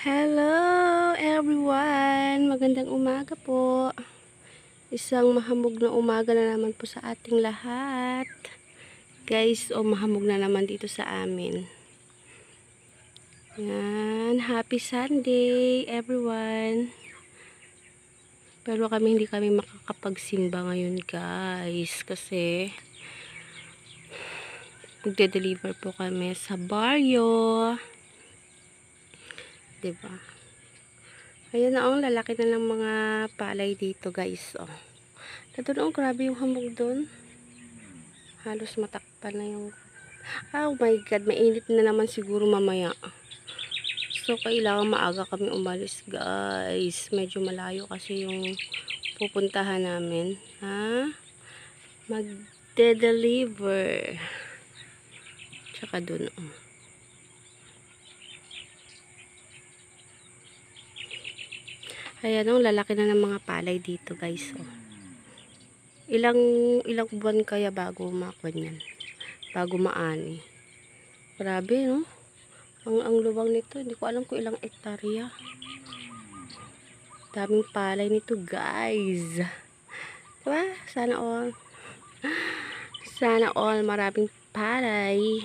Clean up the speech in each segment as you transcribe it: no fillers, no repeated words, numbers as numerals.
Hello everyone! Magandang umaga po. Isang mahamog na umaga na naman po sa ating lahat. Guys, mahamog na naman dito sa amin. Yan, happy Sunday everyone. Pero hindi kami makakapagsimba ngayon guys. Kasi magde-deliver po kami sa baryo. Diba? Ayan na, lalaki na ng mga palay dito guys. Doon, grabe yung hamog doon. Halos matakpan na yung... Oh my God, mainit na naman siguro mamaya. So, kailangan maaga kami umalis guys. Medyo malayo kasi yung pupuntahan namin. Magde-deliver. Tsaka doon, Ayan, lalaki na ng mga palay dito guys. Ilang buwan kaya bago makuha yan? Bago maani. Grabe, no? Ang luwang nito, hindi ko alam kung ilang hektarya. Daming palay nito, guys. Diba? Sana all maraming palay.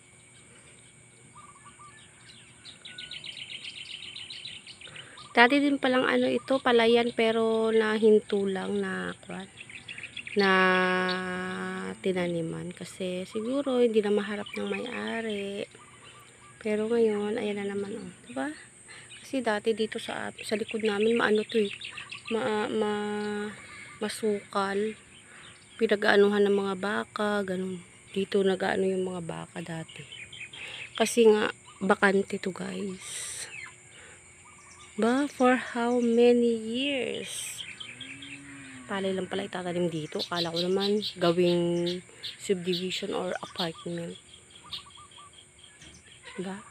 Dati din palang ito, palayan, pero nahinto lang na tinaniman. Kasi siguro hindi na maharap ng may-ari. Pero ngayon, ayan na naman, diba? Kasi dati dito sa likod namin, masukal. Pinag-aanuhan ng mga baka, ganun. Dito nag-aano yung mga baka dati. Kasi nga, bakante to guys. For how many years? Palay lang pala itatanim dito. Kala ko naman gawing subdivision or apartment. Diba?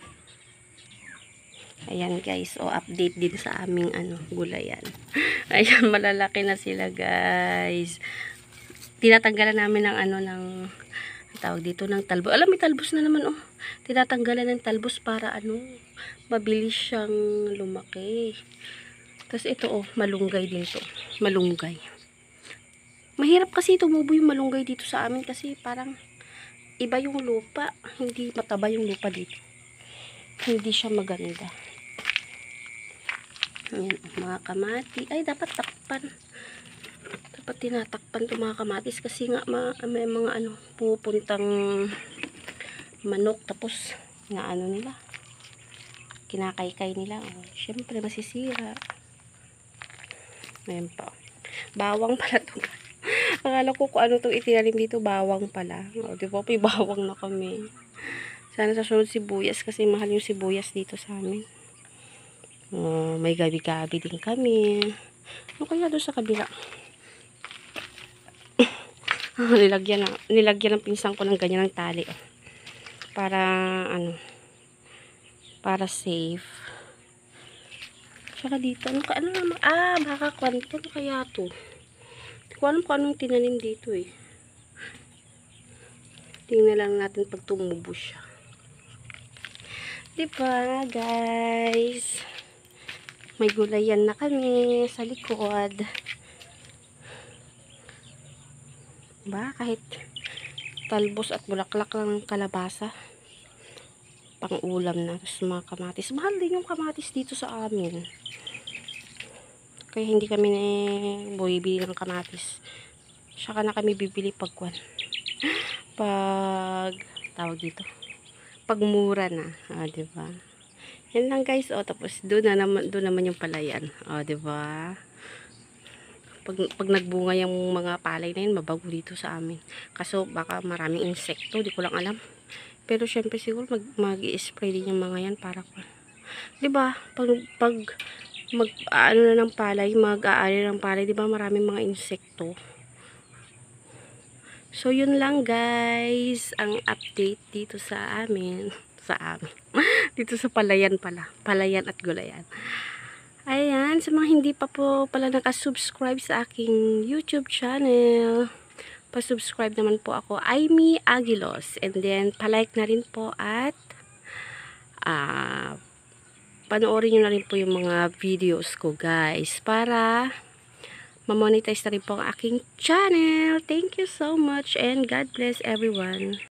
Ayan guys, update din sa aming gulayan. Ayan, malalaki na sila guys. Tinatanggalan namin ng tawag dito ng talbos. Alam, may talbos na naman Tinatanggalan ng talbos para mabilis siyang lumaki. Tapos ito malunggay din to. Malunggay. Mahirap kasi tumubo yung malunggay dito sa amin kasi parang iba yung lupa. Hindi mataba yung lupa dito. Hindi siya maganda. Ayan, mga kamati. Ay, dapat takpan. Dapat tinatakpan itong mga kamatis kasi nga may mga pupuntang manok. Tapos, nila. Kinakaykay nila. Siyempre, masisira. Ayan pa. Bawang pala ito. Akala ko kung ano itong itinalim dito, bawang pala. Diba, may bawang na kami. Sana sa sunod sibuyas kasi mahal yung sibuyas dito sa amin. May gabi-gabi din kami. Kaya doon sa kabila? nilagyan ng pinsan ko ng ganyan ng tali. Para, para safe. Tsaka dito, baka kwanto, kaya to. Hindi ko alam kung anong tinanim dito Tingnan lang natin pag tumubo siya. Diba, guys? May gulayan na kami sa likod. Diba? Kahit talbos at bulaklak lang ng kalabasa. Pang ulam na. Tapos mga kamatis. Mahal din yung kamatis dito sa amin. Kaya hindi kami bumibili ng kamatis. Saka na kami bibili pag tawag dito. Pag mura na. Diba? Yan lang guys. Tapos doon naman yung palayan. Diba? Pag nagbunga yung mga palay na yun, mabago dito sa amin. Kaso baka maraming insekto. Di ko lang alam. Pero syempre siguro mag-i-spray din yung mga yan para diba? Pag mag-aano na ng palay, mag-aari ng palay, diba maraming mga insekto. So, yun lang guys, ang update dito sa amin. Dito sa palayan pala. Palayan at gulayan. Ayan, sa mga hindi pa po pala nakasubscribe sa aking YouTube channel, pa-subscribe naman po ako, Aimee Aguilos. And then, palike na rin po at panoorin nyo na rin po yung mga videos ko guys para ma-monetize na rin po ang aking channel. Thank you so much and God bless everyone.